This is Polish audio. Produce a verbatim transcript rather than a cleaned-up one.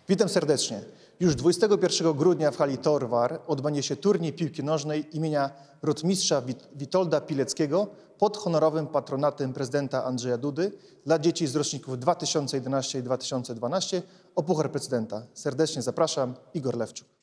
Witam serdecznie. Już dwudziestego pierwszego grudnia w hali Torwar odbędzie się turniej piłki nożnej imienia rotmistrza Witolda Pileckiego pod honorowym patronatem prezydenta Andrzeja Dudy dla dzieci z roczników dwa tysiące jedenastego i dwa tysiące dwunastego o Puchar Prezydenta. Serdecznie zapraszam, Igor Lewczuk.